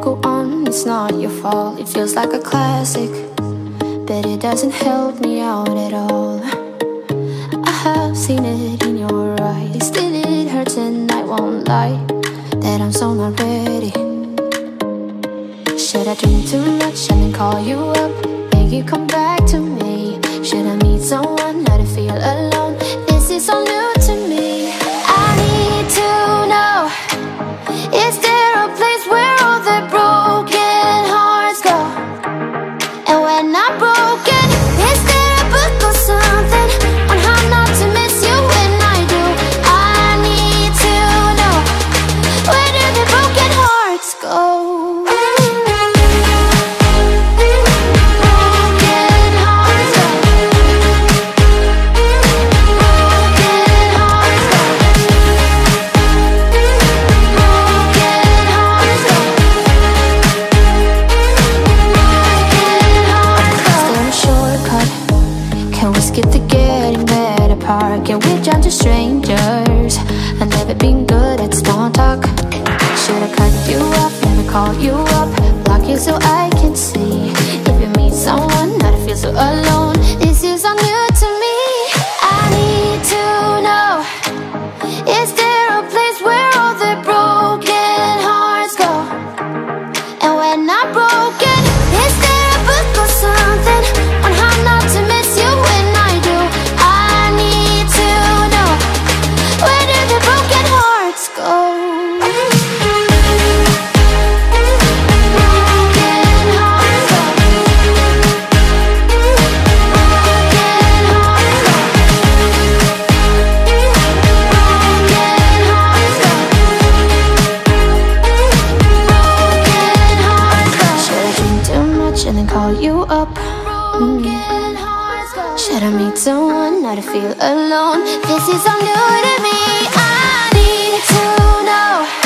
go on, it's not your fault. It feels like a classic, but it doesn't help me out at all. I have seen it in your eyes, still it hurts and I won't lie that I'm so not ready. Should I drink too much and then call you up, make you come back to me? Should I meet someone not to feel alone? This is all new to me. I need to know, is there a place where all the broken hearts go? And when I'm broken, is there a book or something on how not to miss you when I do? I need to know, where do the broken hearts go? Skip the getting better part. Can we jump to strangers? I've never been good at small talk. Should I cut you off, never call you up, block you so I can see? If you meet someone, not to feel so alone. This is all new to me. I need to know, is there a place where all the broken hearts go? And when I'm broken, is there a book or something on how not to miss you when I do? I need to know, where do the broken hearts go? And then call you up. Should I meet someone not to feel alone? This is all new to me. I need to know,